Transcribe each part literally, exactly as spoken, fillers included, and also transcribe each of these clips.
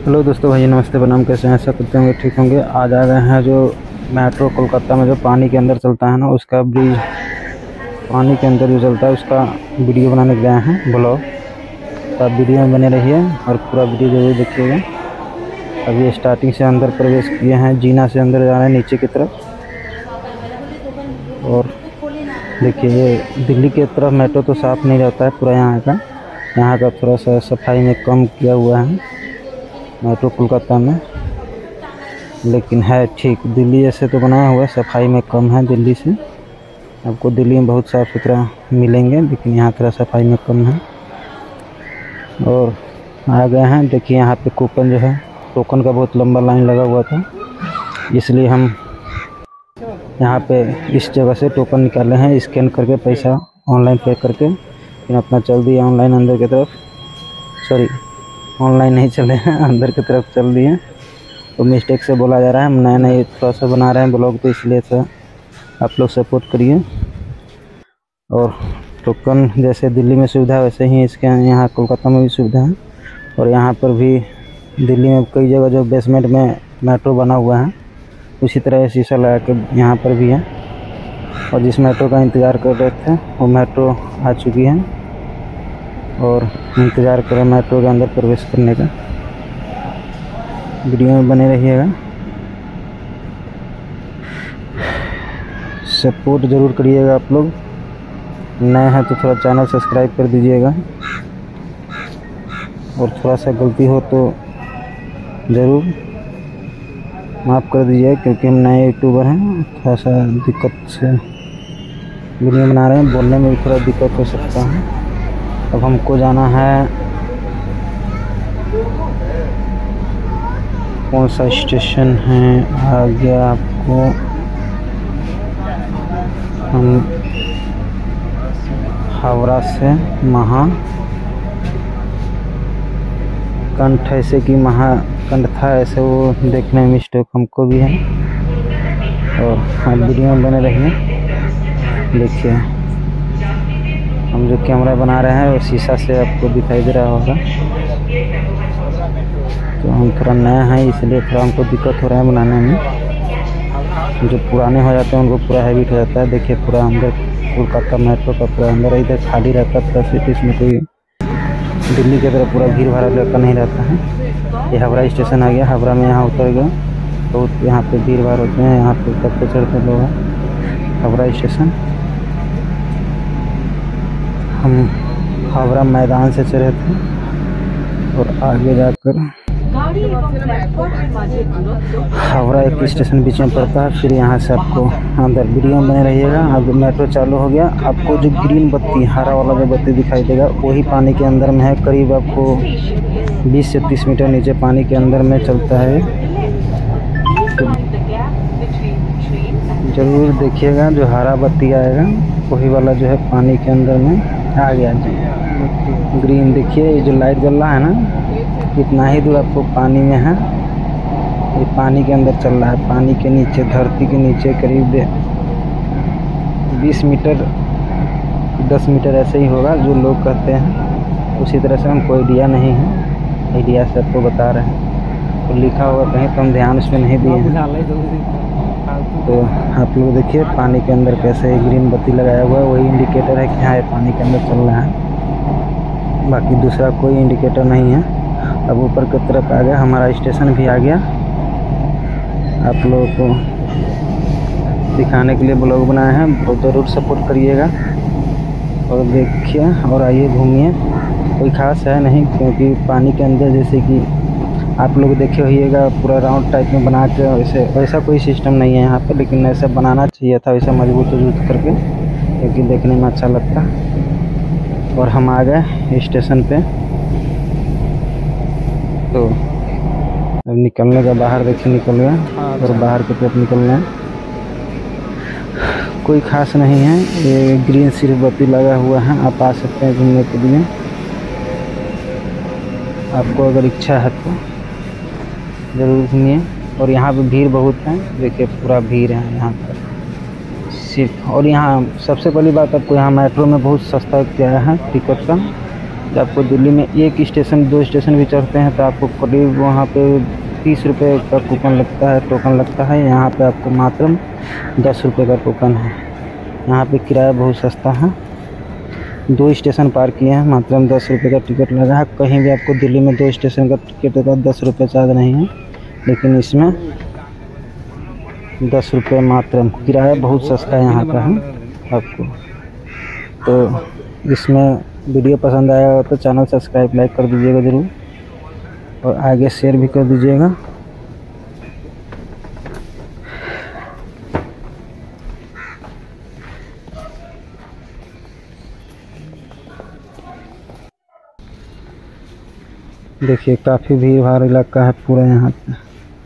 Hello दोस्तों, भाई नमस्ते, प्रणाम। कैसे हैं? ऐसा करते होंगे ठीक होंगे। आज आ गए हैं जो मेट्रो कोलकाता में जो पानी के अंदर चलता है ना, उसका ब्रिज, पानी के अंदर जो चलता है उसका वीडियो बनाने गए हैं, ब्लॉग। तो आप वीडियो में बने रहिए और पूरा वीडियो जरूर देखिएगा। अभी स्टार्टिंग से अंदर प्रवेश किए हैं, जीना से अंदर जा रहे हैं नीचे की तरफ। और देखिए, ये दिल्ली की तरफ मेट्रो तो साफ़ नहीं रहता है पूरा, यहाँ का यहाँ का थोड़ा सा सफाई में कम किया हुआ है मेट्रो कोलकाता में, लेकिन है ठीक। दिल्ली जैसे तो बनाया हुआ है, सफाई में कम है दिल्ली से। आपको दिल्ली में बहुत साफ़ सुथरा मिलेंगे, लेकिन यहाँ थोड़ा सफाई में कम है। और आ गए हैं, देखिए यहाँ पे कूपन जो है, टोकन का बहुत लंबा लाइन लगा हुआ था, इसलिए हम यहाँ पे इस जगह से टोकन निकाले हैं, स्कैन करके पैसा ऑनलाइन पे करके फिर अपना चल दिए ऑनलाइन अंदर की तरफ। सॉरी, ऑनलाइन नहीं चले हैं, अंदर की तरफ चल दिए। तो मिस्टेक से बोला जा रहा है, हम नए नए थोड़ा सा बना रहे हैं ब्लॉग, तो इसलिए से आप लोग सपोर्ट करिए। और टोकन जैसे दिल्ली में सुविधा वैसे ही इसके यहाँ कोलकाता में भी सुविधा है। और यहाँ पर भी दिल्ली में कई जगह जो बेसमेंट में मेट्रो बना हुआ है, उसी तरह शीशा लगा के यहाँ पर भी है। और जिस मेट्रो का इंतज़ार कर रहे थे वो मेट्रो आ चुकी है और इंतज़ार करें मेट्रो के अंदर प्रवेश करने का। वीडियो में बने रहिएगा, सपोर्ट ज़रूर करिएगा। आप लोग नए हैं तो थोड़ा चैनल सब्सक्राइब कर दीजिएगा, और थोड़ा सा गलती हो तो ज़रूर माफ़ कर दीजिए, क्योंकि हम नए यूट्यूबर हैं, थोड़ा सा दिक्कत से वीडियो बना रहे हैं, बोलने में भी थोड़ा दिक्कत हो सकता है। अब हमको जाना है, कौन सा स्टेशन है आ गया आपको, हम हावड़ा से महाकंठ, ऐसे कि महाकंठ था, ऐसे वो देखने में मिस्टेक हमको भी है। और आप वीडियो में बने रहिए। देखिए, हम जो कैमरा बना रहे हैं वो शीशा से आपको दिखाई दे रहा होगा। तो हम थोड़ा नया हैं, इसलिए थोड़ा हमको दिक्कत हो रहा है बनाने में। जो पुराने हो जाते हैं उनको पूरा हैबिट हो जाता है। देखिए, पूरा अंदर कोलकाता मेट्रो का पूरा अंदर, इधर खाली रहता था सिटी, इसमें कोई दिल्ली की तरह पूरा भीड़ भाड़ लड़का नहीं रहता है। ये हावड़ा स्टेशन आ गया, हावड़ा में यहाँ उतर गया, बहुत यहाँ पे भीड़ भाड़ होते हैं, यहाँ पे उतरते चढ़ते लोग हैं। हावड़ा स्टेशन, हम हावड़ा मैदान से चढ़े थे और आगे जाकर हावड़ा एक स्टेशन बीच में पड़ता है। फिर यहाँ से आपको अंदर वीडियो में बने रहिएगा। अब मेट्रो चालू हो गया, आपको जो ग्रीन बत्ती, हरा वाला जो बत्ती दिखाई देगा वही पानी के अंदर में है। करीब आपको बीस से तीस मीटर नीचे पानी के अंदर में चलता है। तो ज़रूर देखिएगा, जो हरा बत्ती आएगा वही वाला जो है पानी के अंदर में आ गया जी। ग्रीन देखिए, ये जो लाइट जल रहा है ना, इतना ही दूर आपको पानी में है, ये पानी के अंदर चल रहा है। पानी के नीचे, धरती के नीचे करीब बीस मीटर दस मीटर ऐसे ही होगा जो लोग कहते हैं। उसी तरह से हमको आइडिया नहीं है, आइडिया से आपको बता रहे हैं। तो लिखा होगा कहीं तो हम ध्यान उसमें नहीं दिए हैं। तो आप लोग देखिए पानी के अंदर कैसे ग्रीन बत्ती लगाया हुआ है, वही इंडिकेटर है कि हाँ ये पानी के अंदर चल रहा है, बाकी दूसरा कोई इंडिकेटर नहीं है। अब ऊपर की तरफ आ गया, हमारा स्टेशन भी आ गया। आप लोगों को दिखाने के लिए ब्लॉग बनाए हैं, तो ज़रूर सपोर्ट करिएगा और देखिए और आइए घूमिए। कोई ख़ास है नहीं, क्योंकि पानी के अंदर जैसे कि आप लोग देखे होइएगा पूरा राउंड टाइप में बना के, वैसे वैसा कोई सिस्टम नहीं है यहाँ पे, लेकिन ऐसा बनाना चाहिए था वैसे मजबूत वजूत करके, क्योंकि देखने में अच्छा लगता। और हम आ गए स्टेशन पे, तो अब निकलने का, बाहर देखिए निकल गया और बाहर की तरफ निकल रहे हैं। कोई ख़ास नहीं है, ये ग्रीन सिर्फ बत्ती लगा हुआ है, आप आ सकते हैं घूमने के लिए। आपको अगर इच्छा है तो ज़रूर घूमिए। और यहाँ पे भीड़ बहुत है, देखिए पूरा भीड़ है यहाँ पर सिर्फ। और यहाँ सबसे पहली बात, आपको यहाँ मेट्रो में बहुत सस्ता किया है टिकट का। जब आपको दिल्ली में एक स्टेशन दो स्टेशन भी चढ़ते हैं तो आपको करीब वहाँ पे तीस रुपये का कूपन लगता है, टोकन लगता है। यहाँ पे आपको मात्र दस रुपये का टोकन है। यहाँ पे किराया बहुत सस्ता है। दो स्टेशन पार किए हैं, मात्र दस रुपये का टिकट लगा है। कहीं भी आपको दिल्ली में दो स्टेशन का टिकट का दस रुपये चार्ज नहीं है, लेकिन इसमें दस रुपये मात्र। किराया बहुत सस्ता यहाँ का है आपको। तो इसमें वीडियो पसंद आया हो तो चैनल सब्सक्राइब लाइक कर दीजिएगा ज़रूर, और आगे शेयर भी कर दीजिएगा। देखिए काफ़ी भीड़ भाड़ इलाका है पूरा यहाँ पे।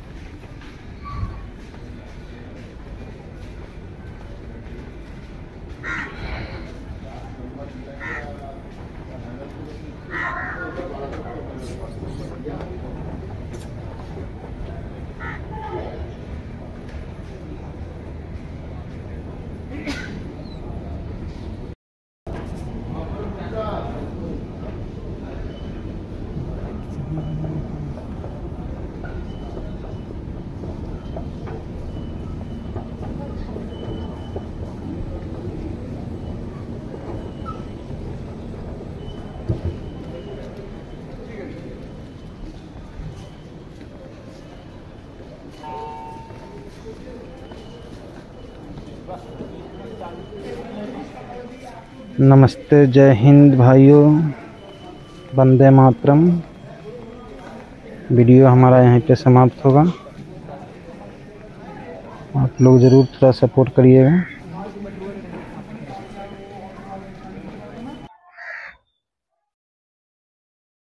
नमस्ते, जय हिंद भाइयों, वंदे मातरम। वीडियो हमारा यहीं पे समाप्त होगा। आप लोग ज़रूर थोड़ा सपोर्ट करिएगा।